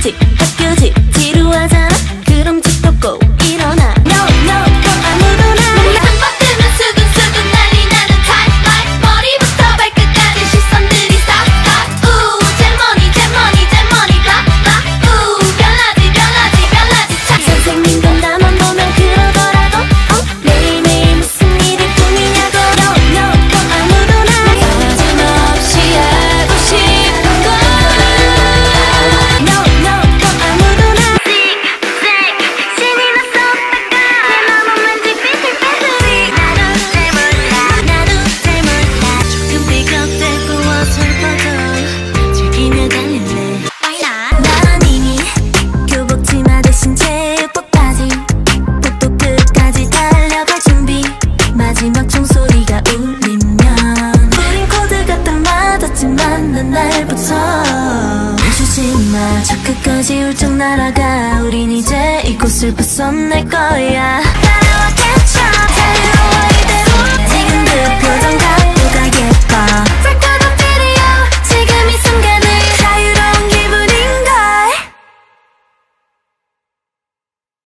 학교직 지루하잖아. 그럼 집 덮고 일어나. No 아무도나 한 번 뜨면 수근수근 난리 나는 타임 라이프. 머리부터 발끝까지 시선들이 stop 우 잼머니 blah 우 별나지 차. 선생님도 나만 보면 그러더라고. 매일매일 무슨 일일 뿐이냐고. No 아무도나 거짓없이 하고 싶은 거. No 아무도나 신이 났어 내 맘은 왠지 삐뚤빼뚤이. 나도 잘 몰라 조금 삐걱대고 어설퍼져 즐기며 달릴래. 난 이미 교복치마 대신 제육복 바지 복도 끝까지 달려갈 준비. 마지막 총소리가 울리면 우린 코드가 딱 맞았지만 난 날부터 멈추지마. 저 끝까지 훌쩍 날아가. 우린 이제 이곳을 벗어날 거야. 따라와